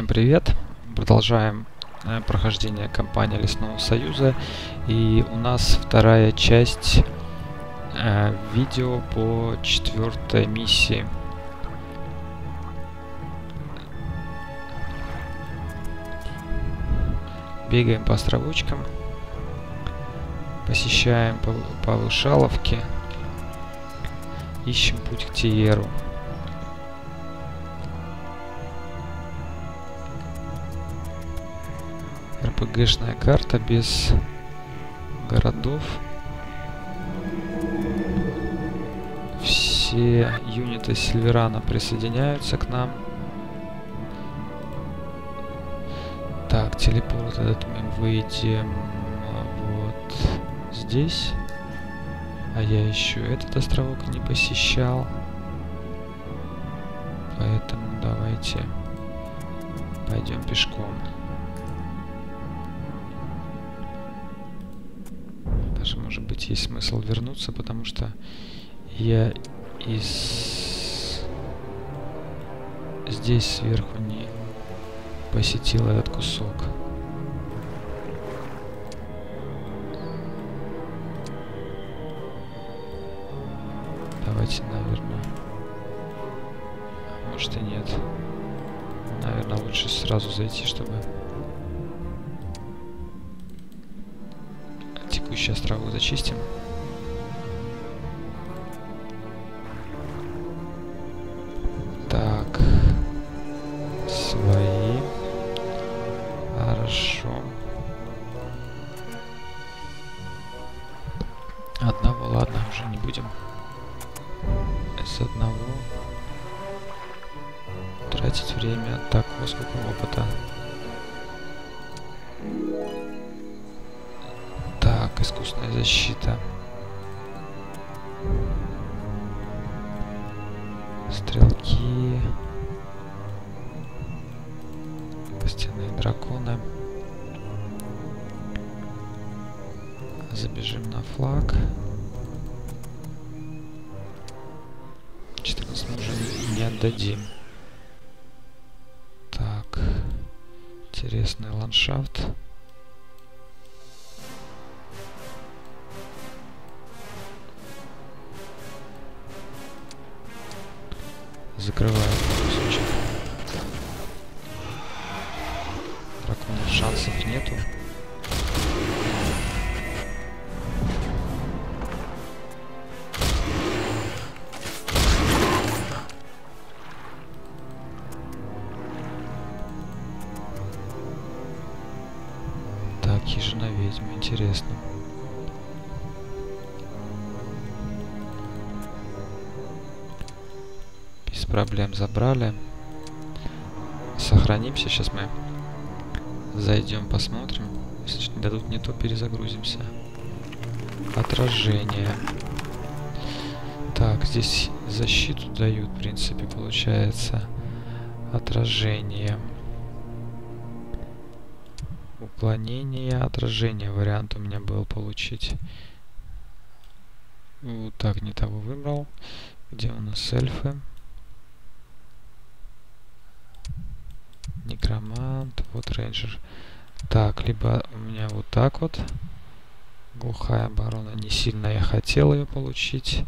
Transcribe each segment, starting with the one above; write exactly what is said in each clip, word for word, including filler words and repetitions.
Всем привет! Продолжаем э, прохождение кампании Лесного Союза, и у нас вторая часть э, видео по четвертой миссии. Бегаем по островочкам, посещаем повышаловки, ищем путь к Тиеру. РПГшная карта без городов. Все юниты Сильверана присоединяются к нам. Так, телепорт этот мы выйдем вот здесь. А я еще этот островок не посещал. Поэтому давайте пойдем пешком. Даже, может быть, есть смысл вернуться, потому что я из здесь сверху не посетил этот кусок. Давайте, наверное. Может и нет. Наверное, лучше сразу зайти, чтобы текущий островок зачистим. Так. Свои. Хорошо. Одного, ладно, уже не будем. С одного. Тратить время. Так, вот сколько опыта. Так, искусственная защита. Стрелки. Костяные драконы. Забежим на флаг. четырнадцать мы уже не отдадим. Так. Интересный ландшафт. Закрываем кусочек. Драконов шансов нету. Так, хижина ведьмы, интересно. Без проблем забрали. Сохранимся. Сейчас мы зайдем, посмотрим. Если не дадут не то, перезагрузимся. Отражение. Так, здесь защиту дают, в принципе, получается. Отражение. Уклонение, отражение. Вариант у меня был получить. Вот так, не того выбрал. Где у нас эльфы? Некромант, вот рейнджер. Так, либо у меня вот так вот. Глухая оборона, не сильно я хотел ее получить.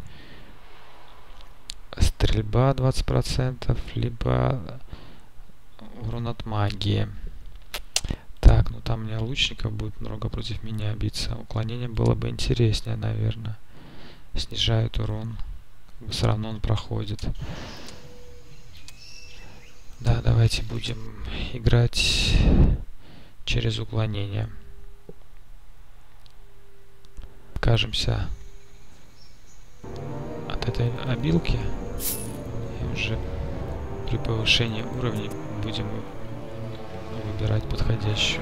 Стрельба двадцать процентов, либо урон от магии. Так, ну там у меня лучников будет много против меня биться. Уклонение было бы интереснее, наверное. Снижает урон. Все равно он проходит. Да, давайте будем играть через уклонение. Откажемся от этой обилки. И уже при повышении уровня будем выбирать подходящую.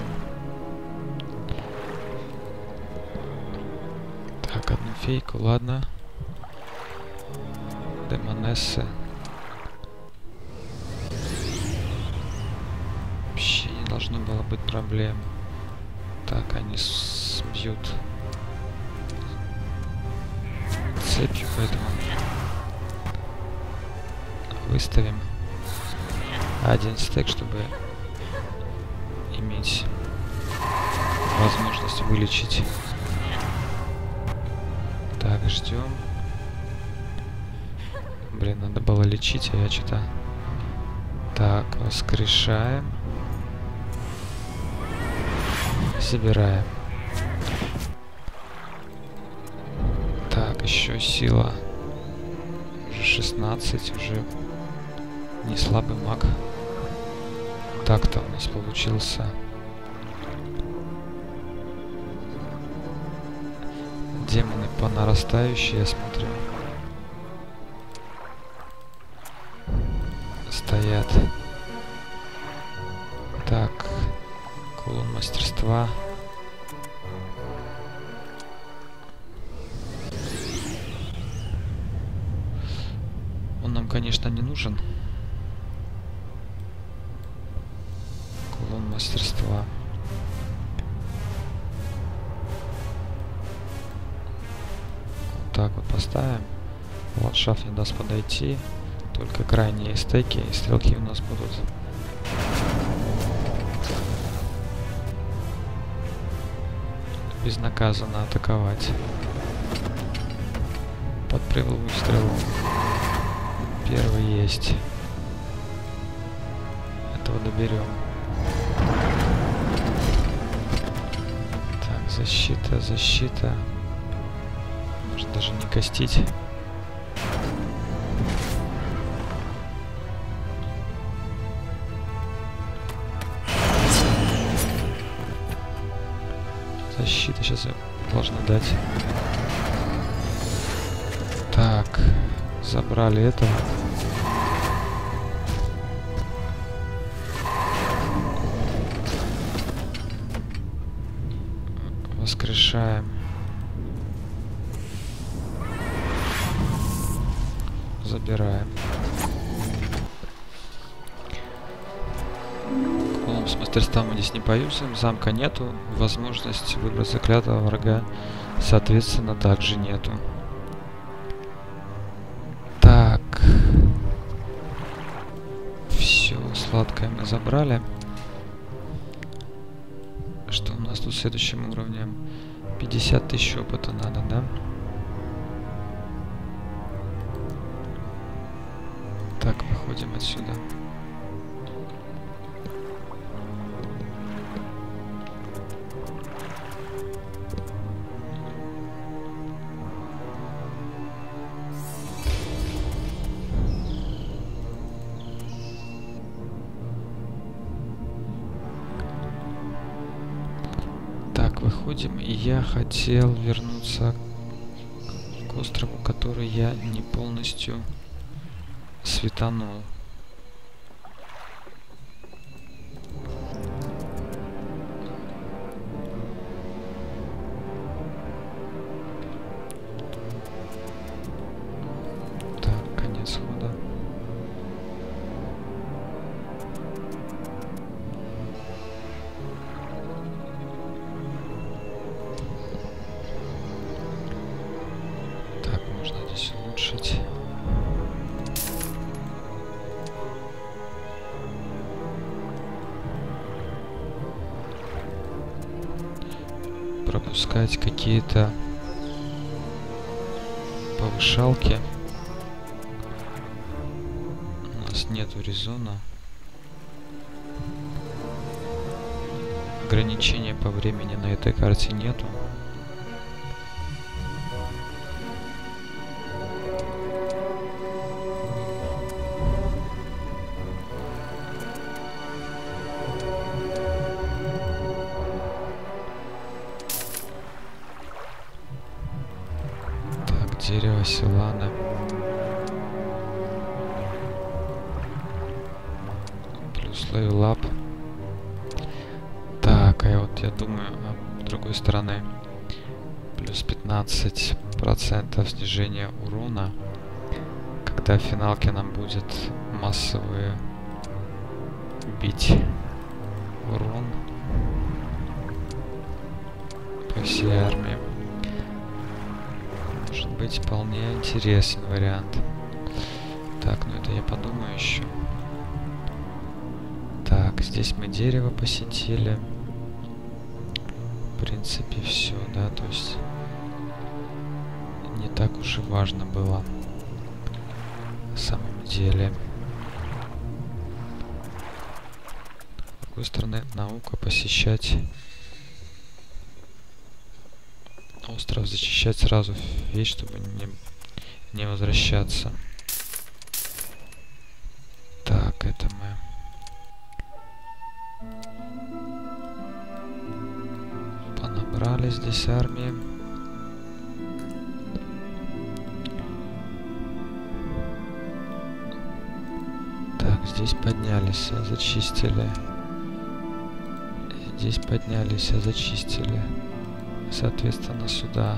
Так, одну фейку, ладно. Демонессы. Вообще не должно было быть проблем. Так, они сбьют цепью, поэтому выставим один стек, чтобы иметь возможность вылечить. Так, ждем. Блин, надо было лечить, а я что-то... Так, воскрешаем. Забираем. Так, еще сила. Уже шестнадцать, уже не слабый маг. Так-то у нас получился. Демоны по нарастающей, я смотрю. Стоят. Так. Кулон мастерства. Он нам, конечно, не нужен. Кулон мастерства. Вот так вот поставим. Ландшафт не даст подойти. Только крайние стеки и стрелки у нас будут. Безнаказанно атаковать. Под прямую стрелу. Первый есть. Этого доберем. Так, защита, защита. Может даже не костить. Защита сейчас должна дать. Так, забрали этого. Воскрешаем. Забираем. С мастерством мы здесь не поюзаем, замка нету, возможность выбрать заклятого врага, соответственно, также нету. Так. Все, сладкое мы забрали. Что у нас тут следующим уровнем? пятьдесят тысяч опыта надо, да? Так, выходим отсюда. Выходим, и я хотел вернуться к острову, который я не полностью светанул. Так, конец хода. Улучшить. Пропускать какие-то повышалки. У нас нету резона. Ограничения по времени на этой карте нету. Дерево Силана. Плюс левелап. Так, а вот я думаю, а с другой стороны, плюс пятнадцать процентов снижения урона, когда в финалке нам будет массовые бить урон по всей армии. Может быть, вполне интересный вариант. Так, ну это я подумаю еще. Так, здесь мы дерево посетили. В принципе, все, да, то есть не так уж и важно было на самом деле. С другой стороны, наука посещать остров, зачищать сразу весь, чтобы не, не возвращаться. Так, это мы... понабрали здесь армии. Так, здесь поднялись, зачистили. Здесь поднялись, зачистили. Соответственно, сюда.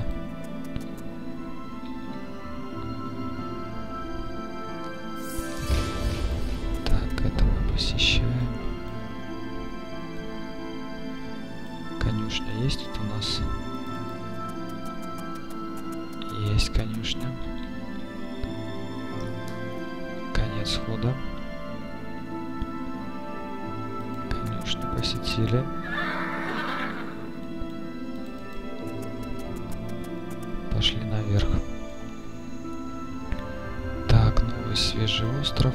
Так, это мы посещаем. Конюшня есть тут у нас? Есть конюшня. Конец хода. Конюшню посетили. Пошли наверх. Так, новый свежий остров.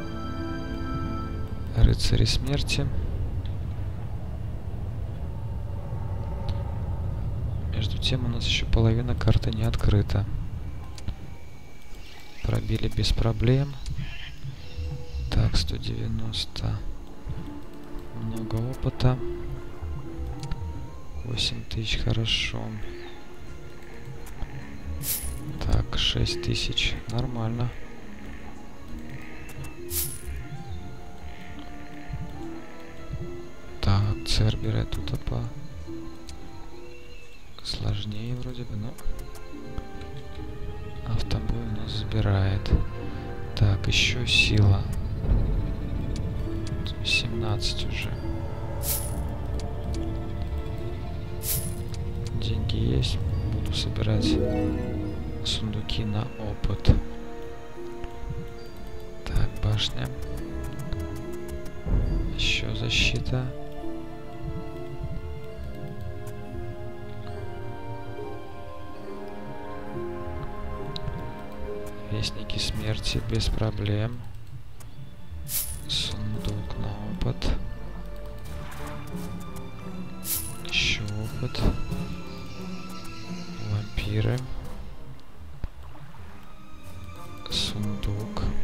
Рыцари смерти. Между тем у нас еще половина карты не открыта. Пробили без проблем. Так, сто девяносто. Много опыта. восемь тысяч, хорошо. Так, шесть тысяч, нормально. Так, Церберы тут по сложнее вроде бы, но автобой у нас забирает. Так, еще сила. семнадцать уже. Деньги есть. Буду собирать сундуки на опыт. Так, башня. Еще защита. Вестники смерти без проблем. Сундук на опыт. Еще опыт. Вампиры. Сундук.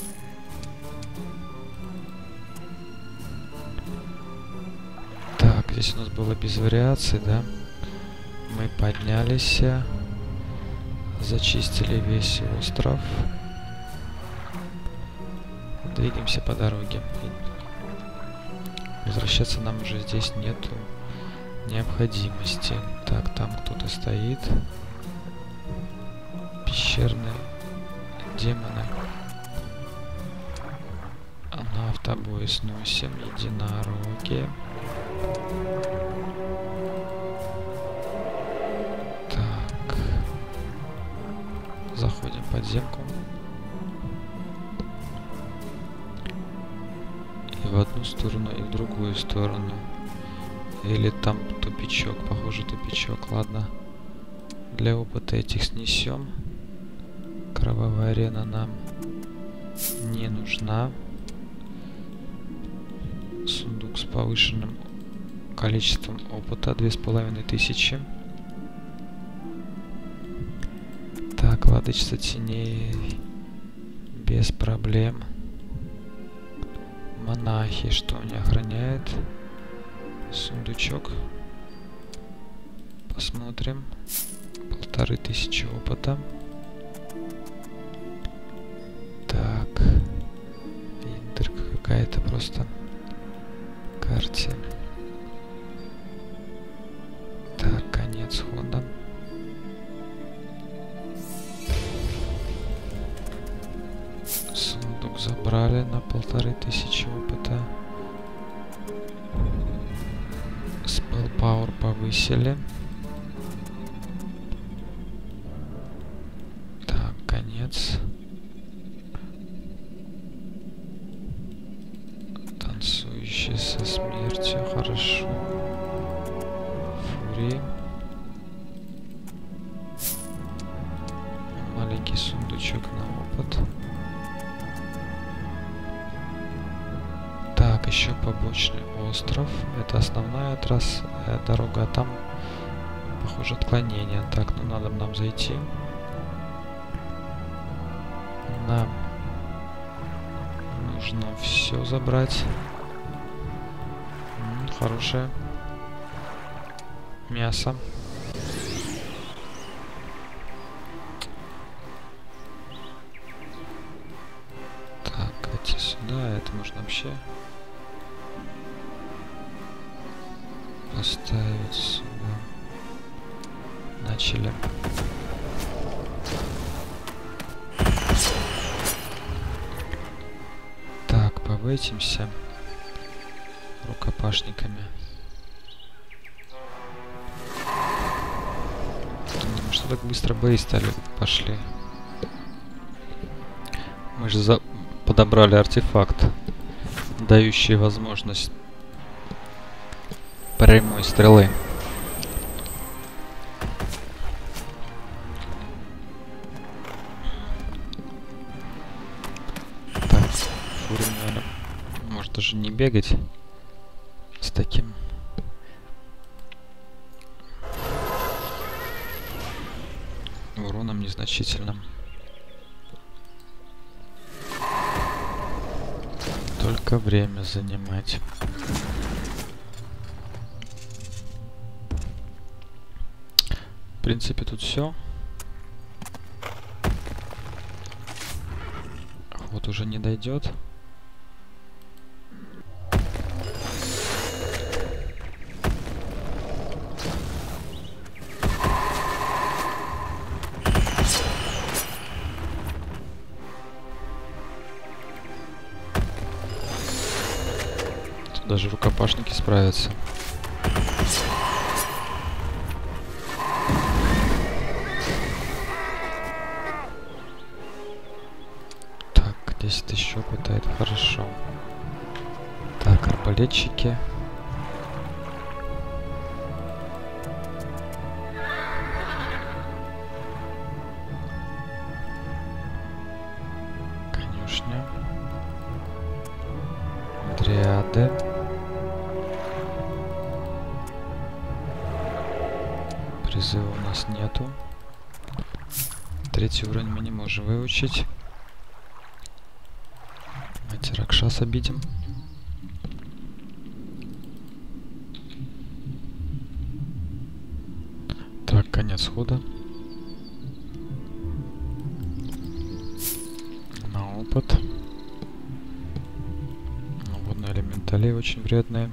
Так, здесь у нас было без вариаций, да? Мы поднялись. Зачистили весь остров. Двигаемся по дороге. Возвращаться нам уже здесь нету необходимости. Так, там кто-то стоит. Пещерные демоны. А на автобое сносим. Единороги. Так. Заходим в подземку. И в одну сторону, и в другую сторону. Или там тупичок. Похоже, тупичок. Ладно. Для опыта этих снесем. Кровавая арена нам не нужна. Сундук с повышенным количеством опыта. Две с половиной тысячи. Так, владычица теней. Без проблем. Монахи, что у меня охраняет? Сундучок. Посмотрим. Полторы тысячи опыта. Так. Дырка какая-то просто. Карте. Так, конец хода. Сундук забрали на полторы тысячи опыта. Spell Power повысили. Так, конец. Танцующий. Мечи со смертью, хорошо. Фурии. Маленький сундучок на опыт. Так, еще побочный остров. Это основная трасса, э, дорога, а там, похоже, отклонение. Так, ну надо нам зайти. Нам нужно все забрать. М, хорошее мясо. Так, эти сюда, это можно вообще поставить сюда. Начали. Так, повысимся рукопашниками. Ну, что так быстро бои стали пошли? Мы же за... подобрали артефакт, дающий возможность прямой стрелы. Так, фури, наверное, может даже не бегать с таким. Уроном незначительным. Только время занимать. В принципе, тут все. Вот уже не дойдет. Тут даже рукопашники справятся. десять тысяч опыта, это хорошо. Так, арбалетчики. Конюшня. Дриады. Призыва у нас нету. Третий уровень мы не можем выучить. Давайте Ракшас обидим. Так, конец хода. На опыт. Водные элементали очень вредные.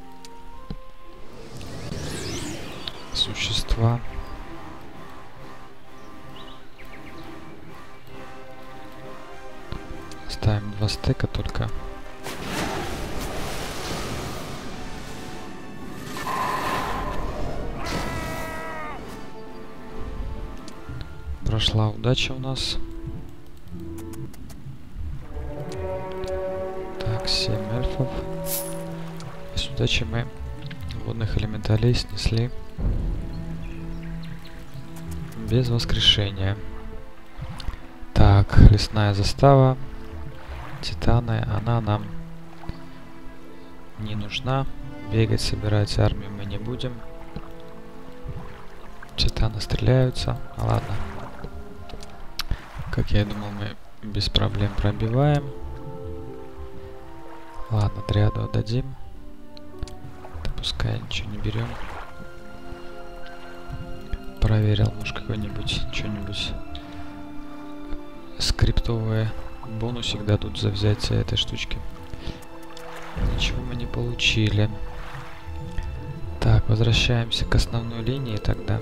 Существа. Ставим два стека только. Прошла удача у нас. Так, семь эльфов. И с удачей мы водных элементалей снесли без воскрешения. Так, лесная застава. Титаны, она нам не нужна. Бегать, собирать армию мы не будем. Титаны стреляются. Ладно. Как я и думал, мы без проблем пробиваем. Ладно, дриаду отдадим. Да пускай ничего не берем. Проверил, может какой-нибудь что-нибудь скриптовое бонусик дадут за взятие этой штучки. Ничего мы не получили. Так, возвращаемся к основной линии тогда.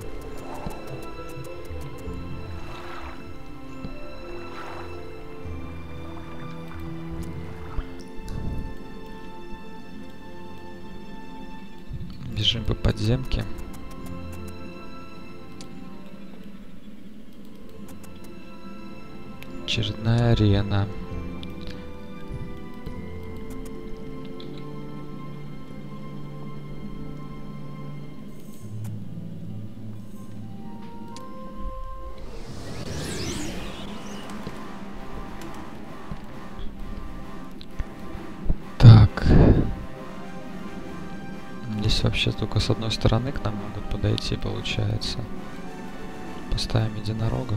Бежим по подземке. Очередная арена. здесь вообще только с одной стороны к нам могут подойти, получается. Поставим единорогов.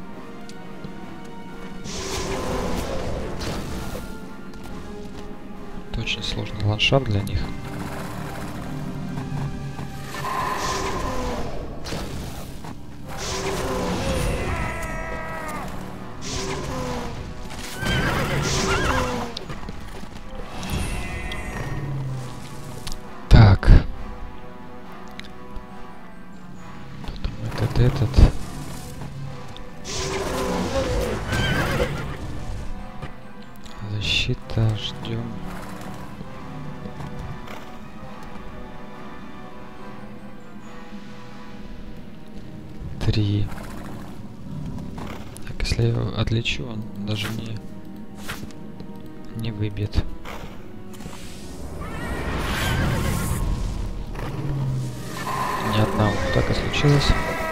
Это очень сложный ландшафт для них. Так. Потом этот, этот. Защита, ждем. Три. Так, если я его отлечу, он даже не, не выбьет. Ни одна вот так и случилось.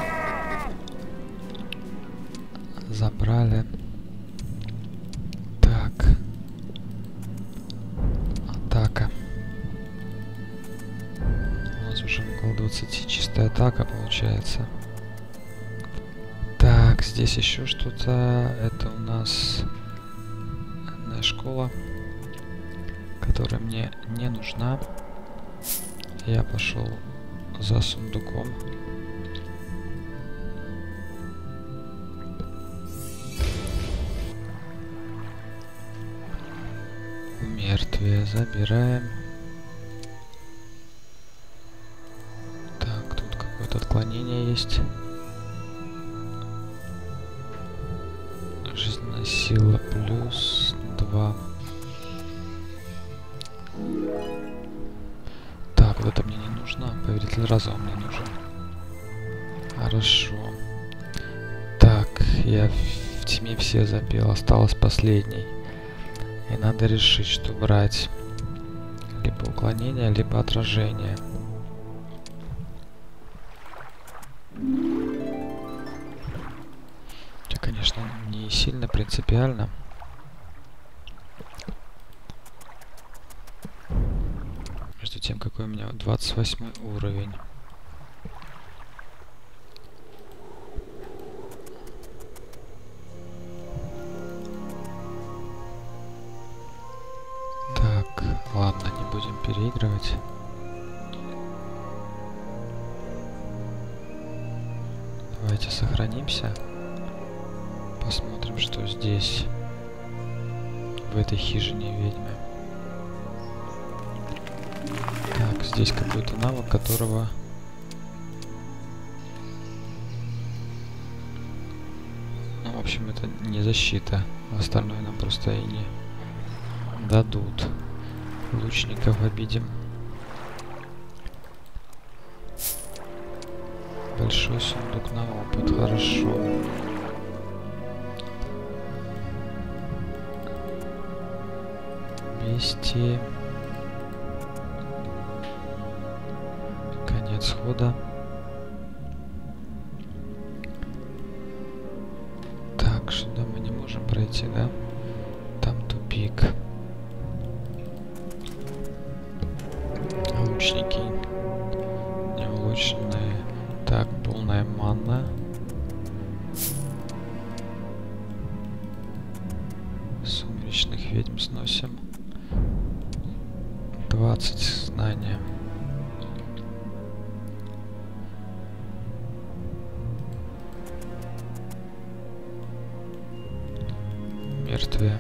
Забрали. Так. Атака. У нас уже около двадцати чистая атака получается. Так, здесь еще что-то. Это у нас одна школа, которая мне не нужна. Я пошел за сундуком. Мертвые забираем. Так, тут какое-то отклонение есть. Жизненная сила плюс два. Так, вот это мне не нужно. Повелитель разума мне нужен. Хорошо. Так, я в тьме все забил. Осталось последний. И надо решить, что брать. Либо уклонение, либо отражение. Это, конечно, не сильно принципиально. Между тем, какой у меня двадцать восьмой уровень. Так, ладно, не будем переигрывать. Давайте сохранимся. Посмотрим, что здесь, в этой хижине ведьмы. Так, здесь какой-то навык, которого... Ну, в общем, это не защита. Остальное нам просто и не дадут. Лучников обидим. Большой сундук на опыт, хорошо. Вести. Конец хода. Так, сюда мы не можем пройти, да? Там тупик. Лучники неулучшенные. Так, полная манна. Сумеречных ведьм сносим. двадцать знания. Мертвые.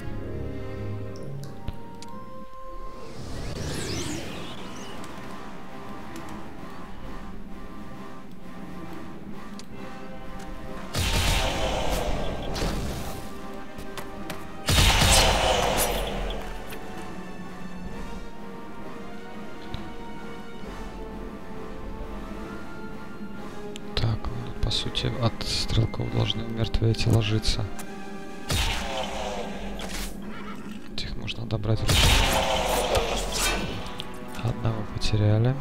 Так, ну, по сути, от стрелков должны мертвые эти ложиться. Этих можно добрать ручно. Одного потеряли.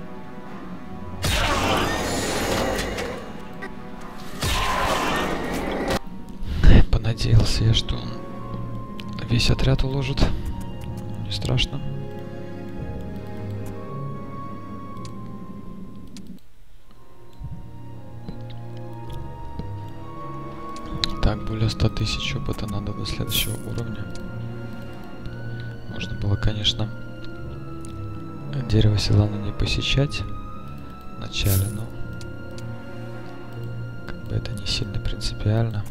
Понадеялся я, что он весь отряд уложит. Не страшно. более ста тысяч опыта надо до следующего уровня. Можно было, конечно, дерево Селана не посещать в начале, но как бы это не сильно принципиально.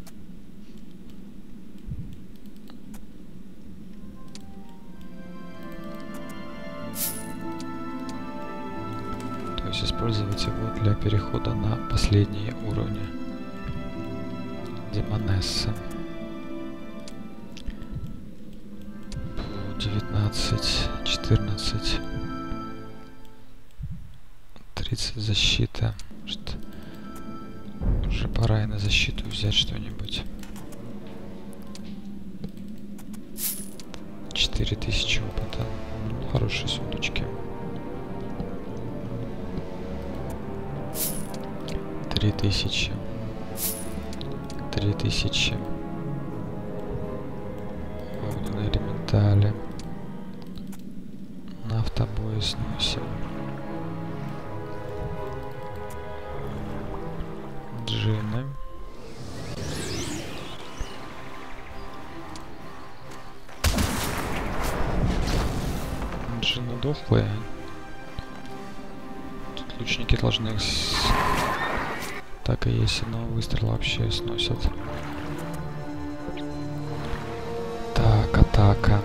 То есть использовать его для перехода на последние уровни Демонессы. девятнадцать, четырнадцать, тридцать защита. Что? Уже пора и на защиту взять что-нибудь. четыре тысячи опыта. Хорошие сундучки. три тысячи. три тысячи. Огненные элементали. На автобое сносим. Джины. Джины дохлые. Тут лучники должны с... так и есть, но выстрел вообще сносят. Так, атака.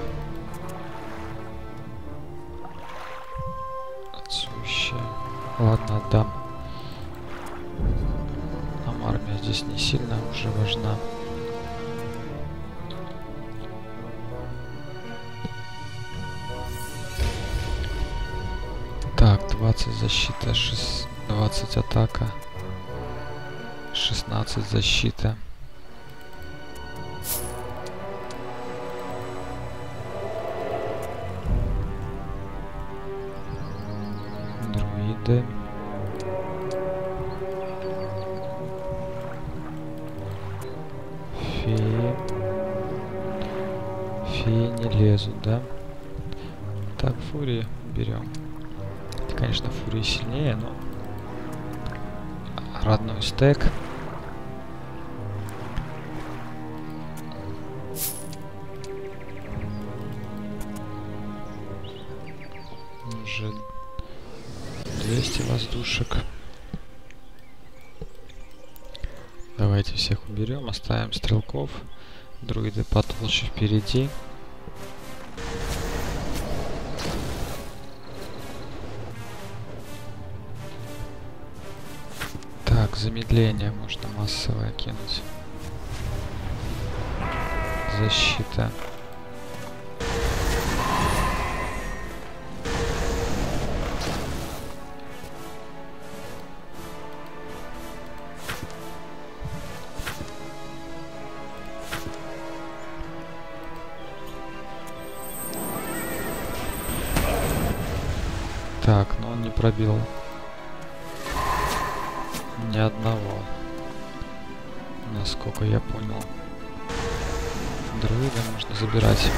Отсущая. Ладно, отдам. Нам армия здесь не сильно уже важна. Так, двадцать защита, двадцать атака, шестнадцать защита. Друиды. Феи. Феи не лезут, да? Так, фурии берем. Конечно, фурии сильнее, но родной стек. Уже двести воздушек. Давайте всех уберем, оставим стрелков. Друиды потолще впереди. Так, замедление можно массовое кинуть. Защита. Так, но он не пробил ни одного, насколько я понял. Друида можно забирать.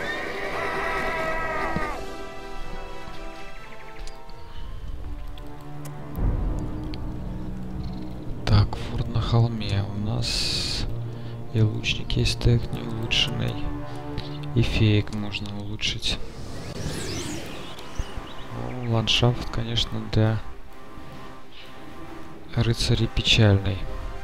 Так, форт на холме. У нас и лучник есть стек не улучшенный, и феек можно улучшить. Ну, ландшафт, конечно, для рыцарей печальный.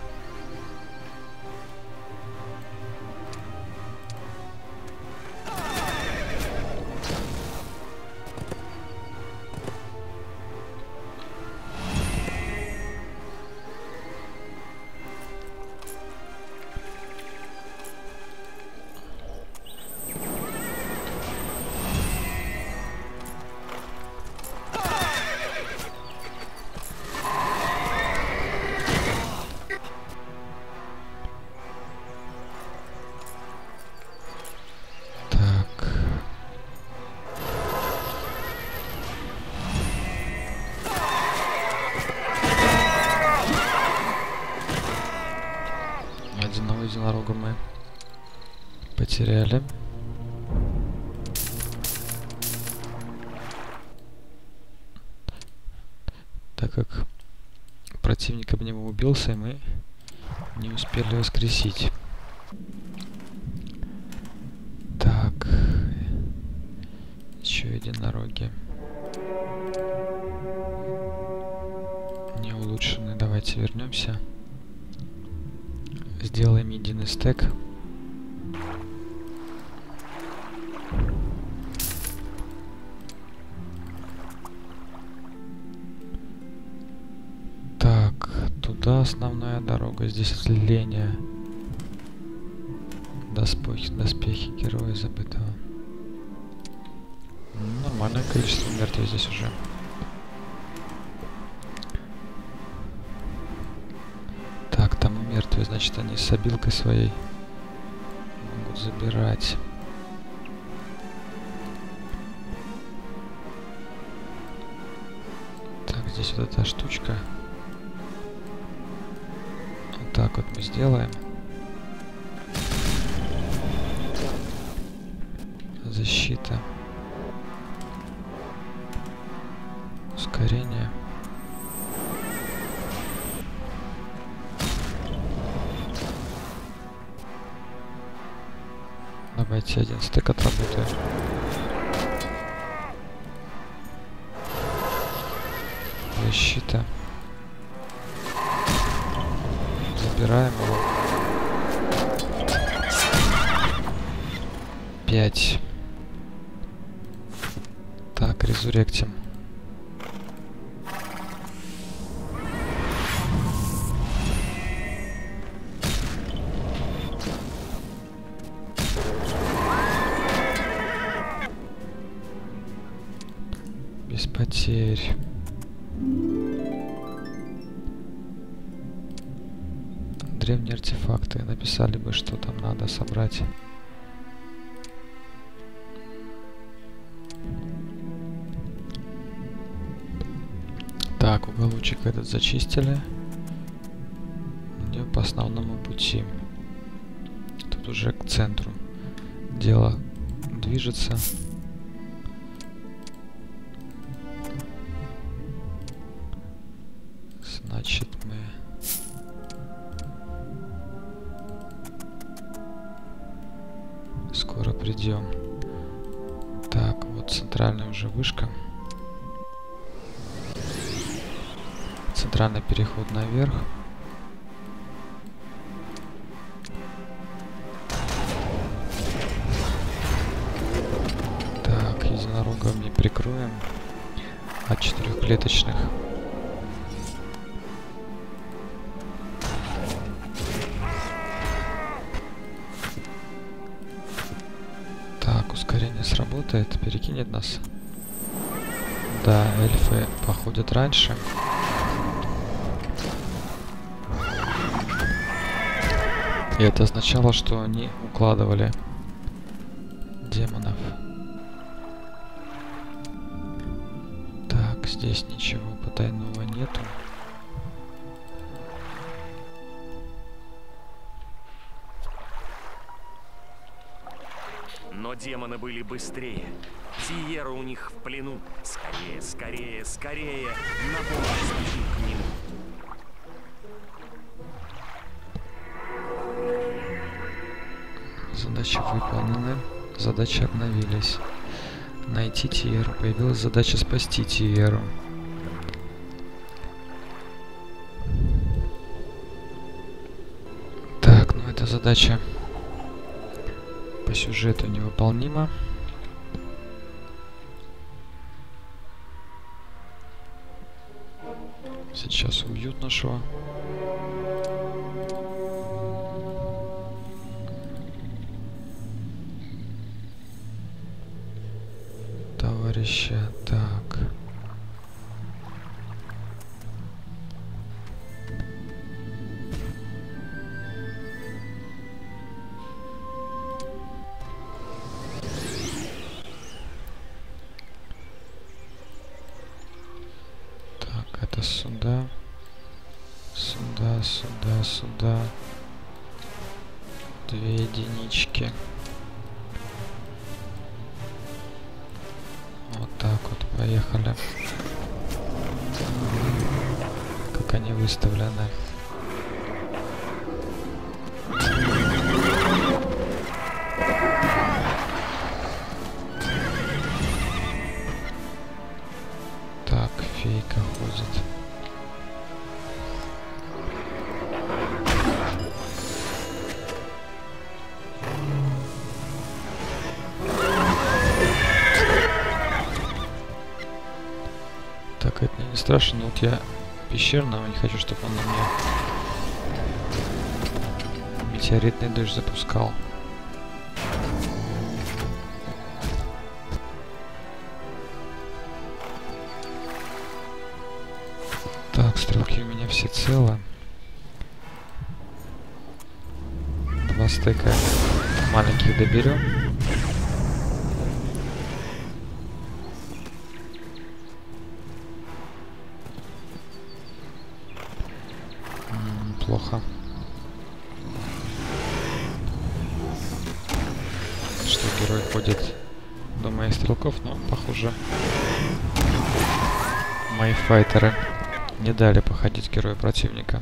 Одного единорога мы потеряли. Так как противник об него убился, и мы не успели воскресить. дороги. Не улучшены. Давайте вернемся. Сделаем единый стек. Так, туда основная дорога. Здесь отделение. Доспехи, доспехи героя забытого. Нормальное количество мертвых здесь уже. Так, там и мертвые, значит, они с обилкой своей могут забирать. Так, здесь вот эта штучка. Вот так вот мы сделаем. Защита. Ускорение. Давайте один стек отработаем. Защита. Забираем его. Пять. Так, резуректим. Без потерь. Древние артефакты. Написали бы, что там надо собрать. Так, уголочек этот зачистили. Идем по основному пути. Тут уже к центру дело движется. Значит, мы скоро придем. Так, вот центральная уже вышка. Центральный переход наверх. Так, единорогов не прикроем от четырехклеточных. Так, ускорение сработает, перекинет нас. Да, эльфы походят раньше. И это означало, что они укладывали демонов. Так, здесь ничего потайного нету. Но демоны были быстрее. Тиера у них в плену. Скорее, скорее, скорее. На помощь спешим к нему. Задачи выполнены. Задачи обновились. Найти Тиеру. Появилась задача спасти Тиеру. Так, ну эта задача по сюжету невыполнима. Сейчас убьют нашего товарища. Так. Так, это сюда. Сюда, сюда, сюда. Две единички. Вот так вот, поехали. Как они выставлены. Фейка ходит. Так, это мне не страшно, но вот я пещерного не хочу, чтобы он на меня метеоритный дождь запускал. Так, стрелки у меня все целы. Два стейка маленьких доберем. М, плохо. Что герой ходит до моих стрелков, но похоже мои файтеры не дали походить герою противника.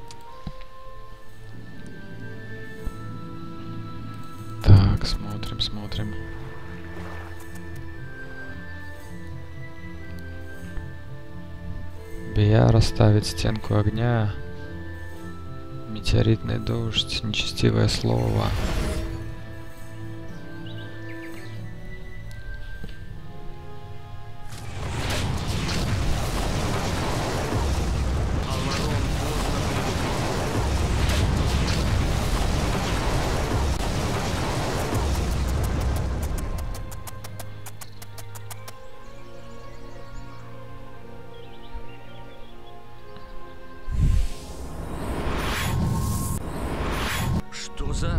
Так, смотрим, смотрим. Бия расставит стенку огня. Метеоритный дождь, нечестивое слово. Что за...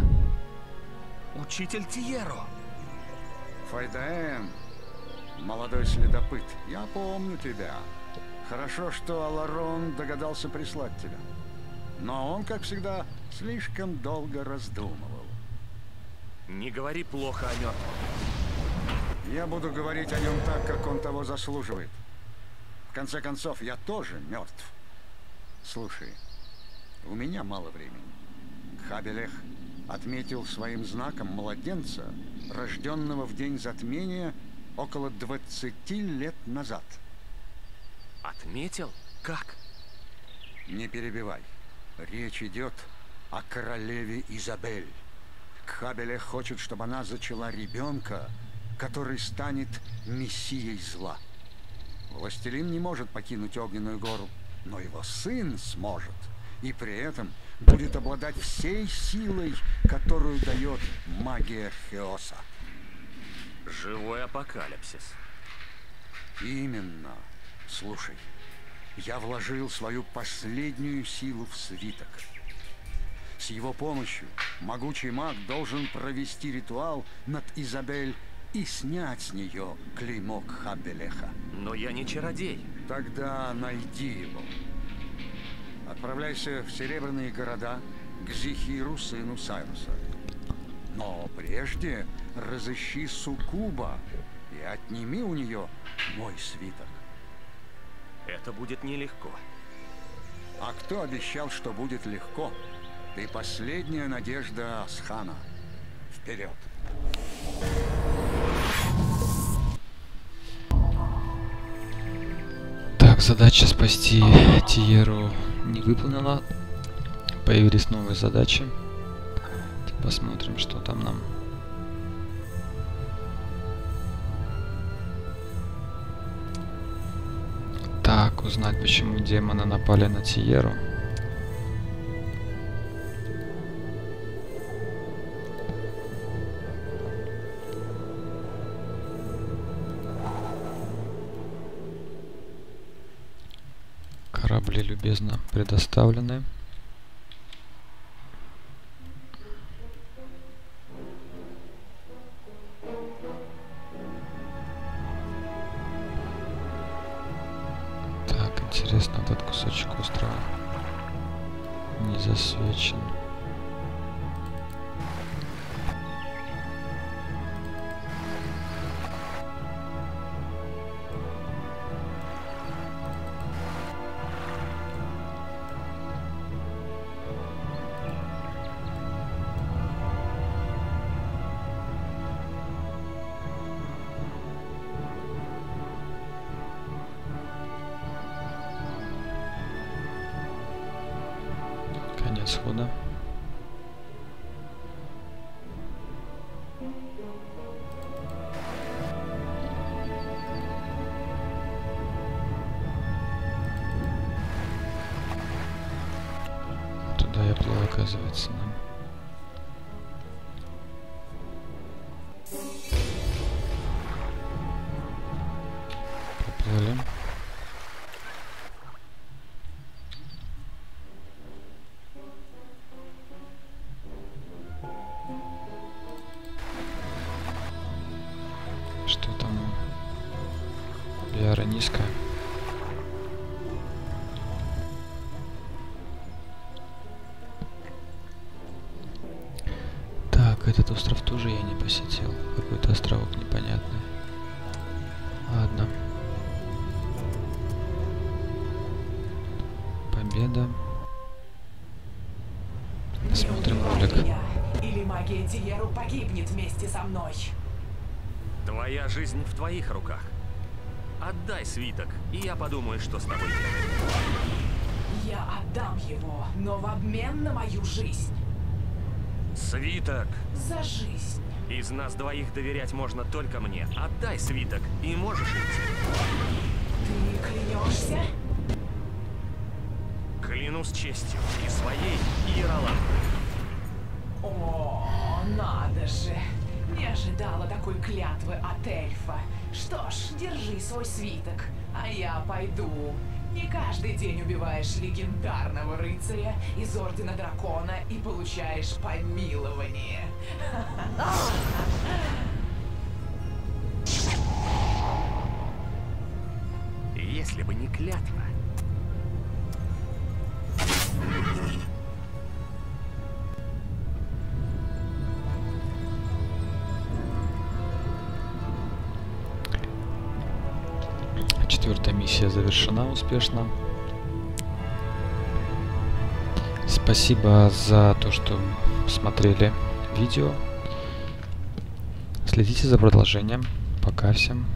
Учитель Тиеро? Файдаэн, молодой следопыт, я помню тебя. Хорошо, что Аларон догадался прислать тебя. Но он, как всегда, слишком долго раздумывал. Не говори плохо о мертвом. Я буду говорить о нем так, как он того заслуживает. В конце концов, я тоже мертв. Слушай, у меня мало времени. Хабелех отметил своим знаком младенца, рожденного в день затмения около двадцати лет назад. Отметил? Как? Не перебивай. Речь идет о королеве Изабель. Хабелех хочет, чтобы она зачала ребенка, который станет мессией зла. Властелин не может покинуть огненную гору, но его сын сможет. И при этом будет обладать всей силой, которую дает магия Хеоса. Живой апокалипсис. Именно. Слушай, я вложил свою последнюю силу в свиток. С его помощью могучий маг должен провести ритуал над Изабель и снять с нее клеймок Хабелеха. Но я не чародей. Тогда найди его. Отправляйся в Серебряные города к Зихиру, сыну Сайруса. Но прежде разыщи Суккуба и отними у нее мой свиток. Это будет нелегко. А кто обещал, что будет легко? Ты последняя надежда Асхана. Вперед! Так, задача спасти Тиеру не выполнена. Появились новые задачи. Посмотрим, что там нам. Так, узнать, почему демоны напали на Тиеру. Корабли любезно предоставлены. Так, интересно, этот кусочек острова не засвечен. исхода. Туда я плыл, оказывается. Поплыли. Что там? Биара низкая. Так, этот остров тоже я не посетил. Какой-то островок непонятный. Ладно. Победа. Смотрим ролик. Или магия Тиеру погибнет вместе со мной. Твоя жизнь в твоих руках. Отдай свиток, и я подумаю, что с тобой делать. Я отдам его, но в обмен на мою жизнь. Свиток! За жизнь. Из нас двоих доверять можно только мне. Отдай свиток, и можешь идти. Ты клянешься? Клянусь честью и своей, и Роланда. О, надо же. Не ожидала такой клятвы от эльфа. Что ж, держи свой свиток, а я пойду. Не каждый день убиваешь легендарного рыцаря из Ордена Дракона и получаешь помилование. Если бы не клятва. Четвертая миссия завершена успешно. Спасибо за то, что смотрели видео. Следите за продолжением. Пока всем.